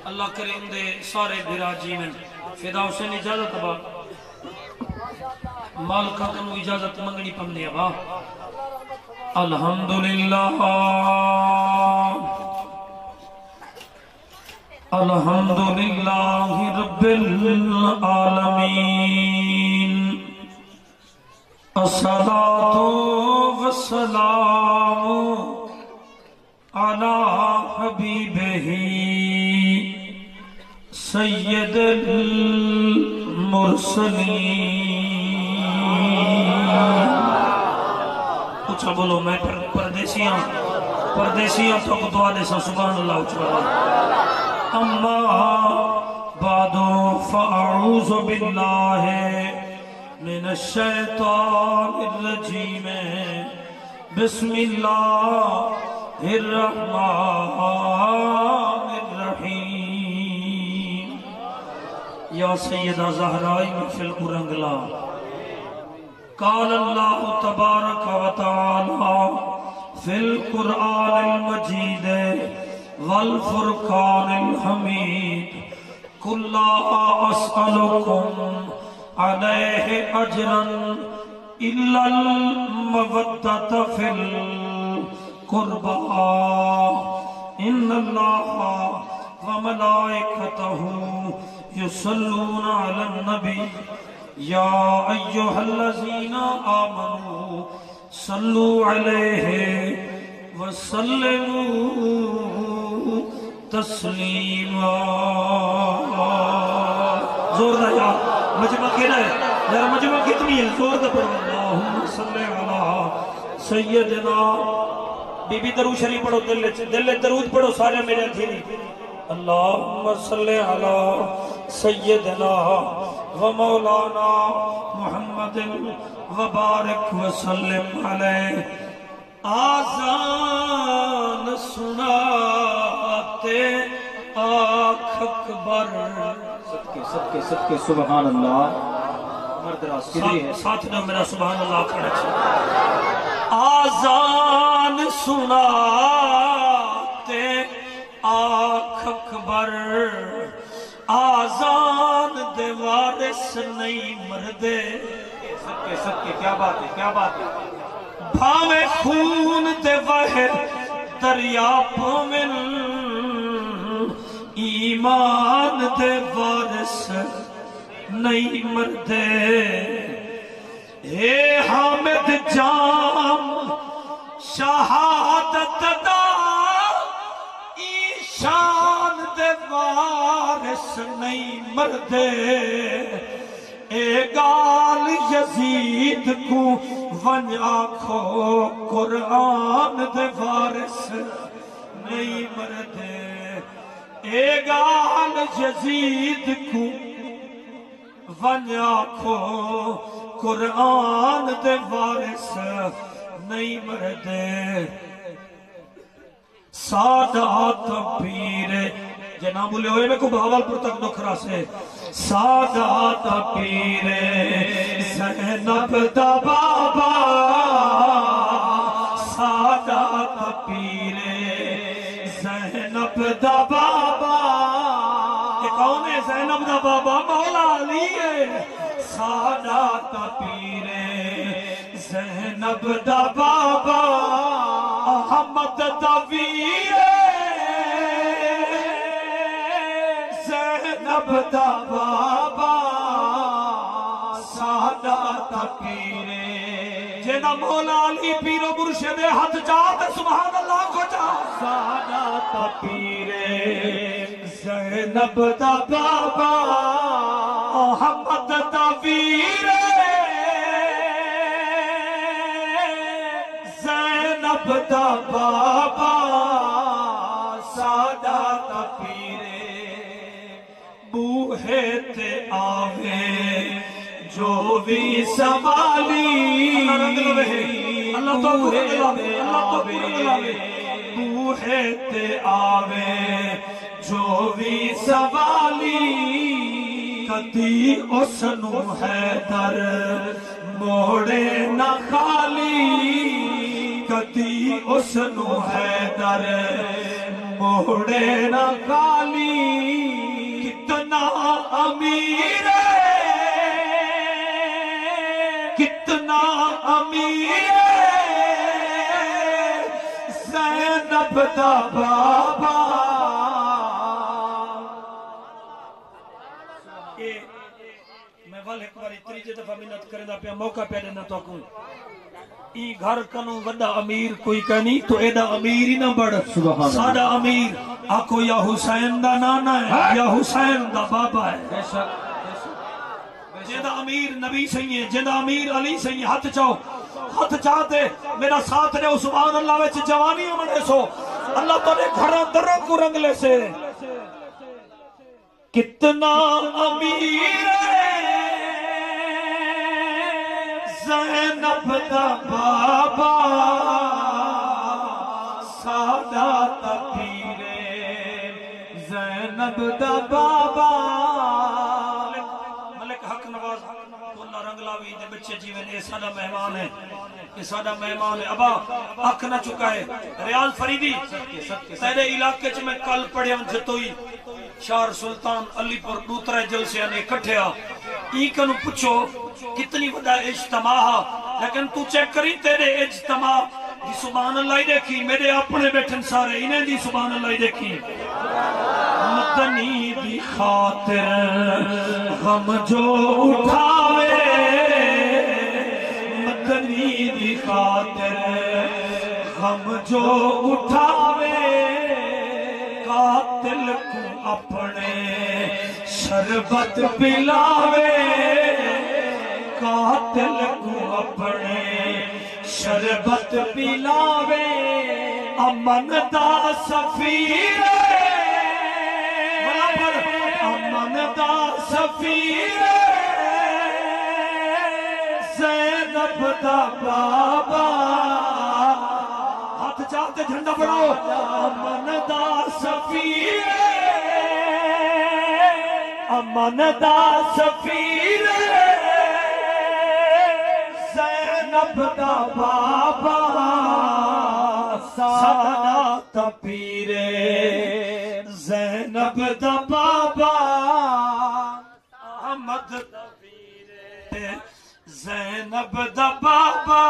اللہ کریم دے سارے براجی میں فدا حسین اجازت ابا مالکہ کنو اجازت منگنی پمنے ابا الحمدللہ الحمدللہ رب العالمین الصلاة والسلام علی حبیبہ سید المرسلین اچھا بولو میں پردیسیاں تو دعا دے سا سبحان اللہ اچھا اما بعد فاعوذ باللہ من الشیطان الرجیم بسم اللہ الرحمن الرحیم یا سیدہ زہرائی محفل قرنگلا قال اللہ تبارک و تعالی فی القرآن المجید والفرقان الحمید قل لا اسألکم علیہ اجرا الا المودۃ فی القربى ان اللہ وملائکتہ یصلون علی النبی یا ایہا الذین آمنوا صلوا علیہ وسلموا تسلیما زور دا یا مجمع کہنا ہے یار مجمع کتنی ہے زور دا پڑھو اللہم صلی علی سیدنا بی بی درود شریف پڑھو دل درود پڑھو سارے میرے دھیری اللہم صلی علی سیدنا و مولانا محمد وبارک وسلم علیہ آذان سناتے آنکھ اکبر صدقے سبحان اللہ مرد راست کدری ہے ساتھ نے میرا سبحان اللہ کھڑا چھا آذان سناتے آنکھ اکبر آذان دے وارث نہیں مردے صدقے کیا بات ہے بھاوے خون دے وحر دریا پومن ایمان دے وارث نہیں مردے اے حامد جام شہادت دا ایشان دے وارث نہیں مردے اے گال یزید کو ون آنکھو قرآن دے وارث نہیں مردے اے گال یزید کو ون آنکھو قرآن دے وارث نہیں مردے سادات پیر جناب بولے ہوئے میں کو بھاول پر تک نکھرا سے سادات پیر زینب دا بابا سادات پیر زینب دا بابا یہ کون ہے زینب دا بابا مولا علی ہے سادات پیر زینب دا بابا احمد دا ویر زینب دا بابا سادات پیر جینا مولا علی پیر و مرشد حد جات سبحان اللہ کو جا سادات پیر زینب دا بابا احمد دا ویر زینب دا بابا سادات پیر بوہے تے آوے جو بھی سوالی بوہے تے آوے جو بھی سوالی کدی اس نو حیدر موڑے نہ خالی کدی اس نو حیدر موڑے نہ خالی امیر کتنا امیر زینب دا بابا میں وال ایک باری تریجے دفعہ منت کرنا پیا موقع پہ دینا تو کون ای گھر کنو وڈا امیر کوئی کہنی تو ایڈا امیر ہی نہ بڑھ ساڑا امیر آکو یا حسین دا نانا ہے یا حسین دا بابا ہے جیدہ امیر نبی سہی ہے جیدہ امیر علی سہی ہے ہاتھ چاہو ہاتھ چاہتے میرا ساتھ نے سبحان اللہ ویچ جوانی منے سو اللہ تو نے گھرہ درہ کو رنگ لے سے کتنا امیر زینب دا بابا سادات پیرے زینب دا بابا ملک حق نواز اللہ رنگ لاوی دے بچے جیویں اے سادہ مہمان ہے یہ سادہ مہمان ہے ابا اکھ نہ چکا ہے ریاض فریدی تیرے علاقے چ میں کل پڑھے ہم جتوئی شار سلطان علی پر دوترے جلسے نے اکٹھیا ای کنو پچھو کتنی وڈا اجتماع لیکن تو چیک کری تیرے اجتماع دی سبحان اللہ ہی دیکھی میرے اپنے بیٹھن سارے انہیں دی سبحان اللہ ہی دیکھی مدنی دی خاطر غم جو اٹھاوے مدنی دی خاطر غم جو اٹھاوے قاتل کو اپنے شربت پلاوے قاتل کو اپنے شربت پلاوے امن دا سفیر امن دا سفیر زینب دا بابا ہاتھ چاہتے جھنڈا بڑھاؤ امن دا سفیر امن دا سفیر زینب دا بابا سادات پیرے زینب دا بابا احمد پیرے زینب دا بابا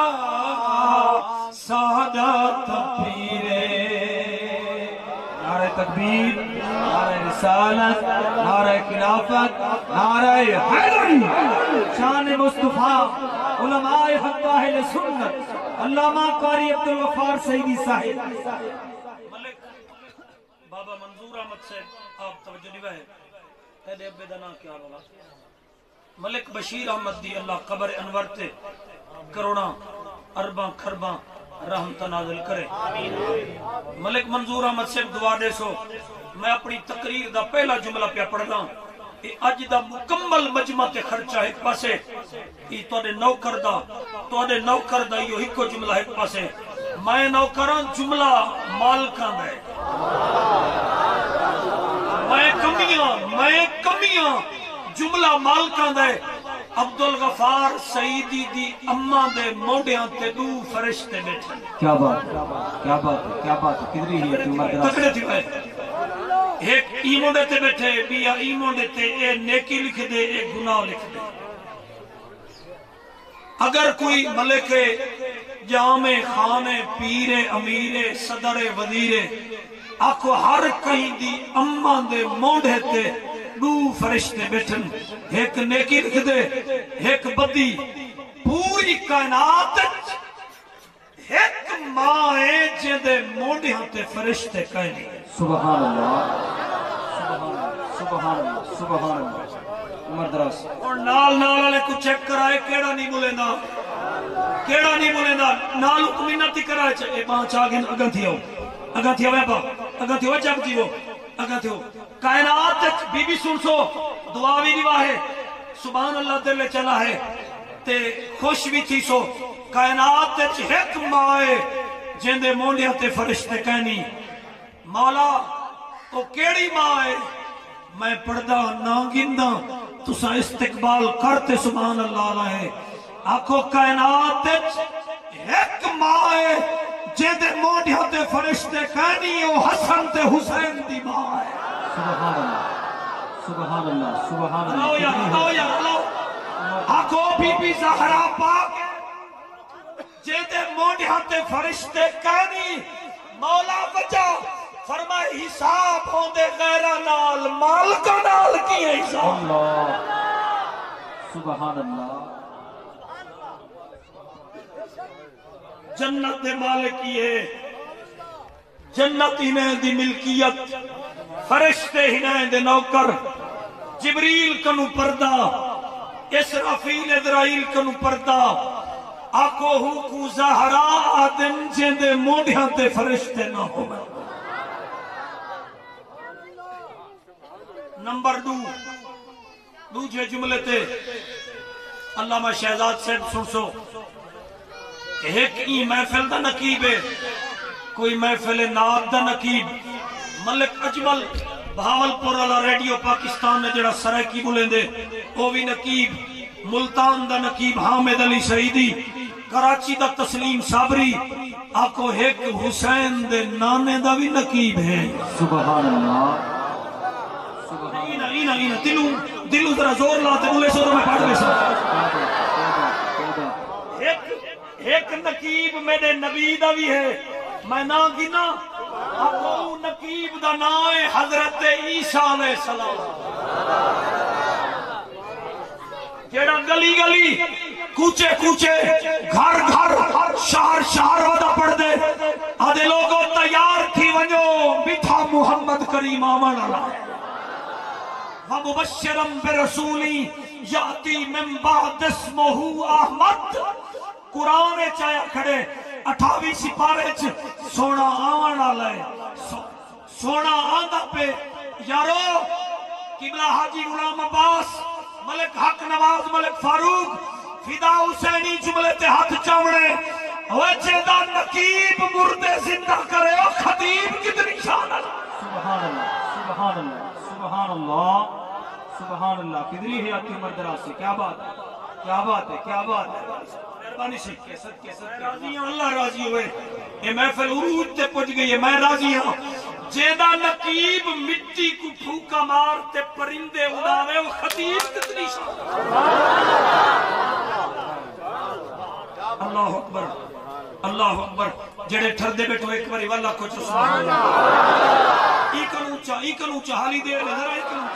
سادات پیرے نعرہ تکبیر نعرہ رسالت نعرہ خلافت نعرہ حیدری شان مصطفیٰ علماء حق اہل سنت علامہ قاری عبدالغفار سیدی صاحب ملک بابا منظور احمد صاحب آپ توجہ دیوائے تیرے ابے دنا کیا بولا ملک بشیر احمد دی اللہ قبر انور تے کروڑا ارباں کھرباں رحمت نازل کرے ملک منظور احمد صاحب دعا دے سو میں اپنی تقریر دا پہلا جملہ پہ پڑھ رہا ہوں اج دا مکمل مجمع تے خرچہ ایک پاسے توڑے نوکر دا یہ ایک جملہ ایک پاسے میں نوکران جملہ مالکان دے میں کمیاں جملہ مالکان دے عبدالغفار سعیدی دی اماں دے موڑیاں تے دو فرشتے بیٹھے کیا بات کدری ہی ہے تکڑے تھی بھائی ایک ایموں دیتے بیٹھے بیا ایموں دیتے اے نیکی لکھ دے اے گناہ لکھ دے اگر کوئی ملک جامع خانے پیرے امیرے صدر وزیرے آکو ہر کہیں دی اماں دے موڑے تے دو فرشتے بیٹھن ایک نیکی لکھ دے ایک بدی پوری کائنات ایک ماں ہے جدے موڑے ہاتے فرشتے کہنے سبحان اللہ سبحان اللہ سبحان اللہ عمر دراز اور نال والے کو چیک کرائے کیڑا نہیں بولے نا نال حکمینتی کرائے اے پانچ آگن اگن تھی ہو جب تھی ہو کائنات بی بی سن سو دعا بھی دیوا ہے سبحان اللہ دل چلا ہے تے خوش بھی تھی سو کائنات ایک مائے جندے مونڈیاں تے فرشتے کہنی مولا تو کیڑی مائے میں پردہ نہ گندہ تسا استقبال کرتے سبحان اللہ رہے آکھو کائنات ایک مائے جندے مونڈیاں تے فرشتے کہنی او حسن تے حسین دی مائے سبحان اللہ سبحان اللہ سبحان اللہ یا اللہ یا اللہ آکھو بی بی زہرا پاک جے دے موڑیاں تے فرشتے کہنی مولا بچا فرمائے حساب ہوں دے غیرہ نال مالکہ نال کی ہے حساب اللہ سبحان اللہ جنت دے مالکی ہے جنت ہنہیں دی ملکیت فرشتے ہنہیں دے نوکر جبریل کنو پردہ اسرافیل ادرائیل کنو پردہ آکو ہو کو زہرا آدم جن دے موڑیاں تے فرشتے نہ ہو نمبر دوجہ جملے تے علامہ شہزاد سے سن سو ایک ای محفل دا نقیب ہے کوئی محفل ناد دا نقیب ملک اجمل بھاولپور والا ریڈیو پاکستان نے جڑا سرائکی بولیں دے وہ بھی نقیب ملتان دا نقیب حامد علی سعیدی کراچی دا تسلیم صابری آکو ایک حسین دے نانے دا بھی نقیب ہے سبحان اللہ اینا دلو ذرا زور لاتے بولے سو تو میں پڑھ لے سا ایک نقیب میرے نبی دا بھی ہے میں نا گنا آکو نقیب دا نام ہے حضرت عیسیٰ علیہ السلام جیڑا گلی گلی کوچے کوچے گھر گھر شہر شہر ودا پڑھ دے آدھے لوگوں تیار تھی ونجو بیٹھا محمد کریم آمان اللہ وَمُبَشِّرًا بِرَسُولِي يَأْتِي مِن بَعْدِ اسْمُهُ احمد قرآن چایا کھڑے 28 سپارے سونا آوانا لائے سونا آدھا پہ یارو قبلہ حاجی غلام عباس ملک حق نواز ملک فاروق فدا حسینی جملے تے ہاتھ چاوڑے ویچے دا نقیب مردے زندہ کرے او خطیب کتنی شان اللہ سبحان اللہ سبحان اللہ سبحان اللہ سبحان اللہ کدری ہے آپ کی مردرہ سے کیا بات ہے کیا بات ہے کیا بات ہے مہربانی سے کیسد راضی ہوں اللہ راضی ہوئے یہ محفل عروج تے پوچھ گئی ہے میں راضی ہوں جیدہ نقیب مٹی کو پھوکا مارتے پرندے اڑاوے وہ خطیب کتنی شان اللہ اکبر اللہ اکبر جڑے ٹھردے بیٹھو ایک باری واللہ کچھ سبحان اللہ ایک اونچا حالی دے لے ذرا ایک اونچا